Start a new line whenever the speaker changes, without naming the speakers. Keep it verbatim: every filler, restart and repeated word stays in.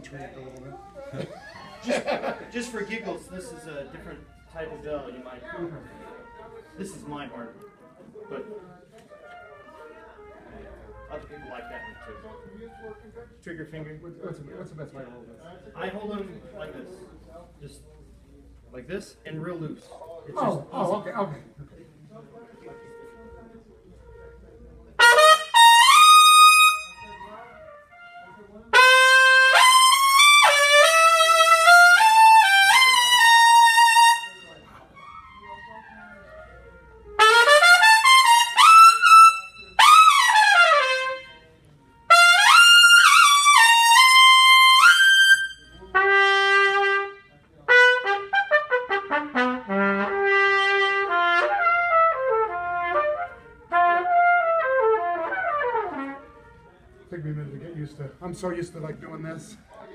tweaked a little bit.
just, just for giggles, this is a different type of bell you might. This is my heart, but other people like that one too. Trigger finger.
What's, what's the best way to hold this?
I hold them like this, just like this, and real loose. It's
Oh,
just
oh, okay, okay. Took me a minute to get used to. I'm so used to like doing this.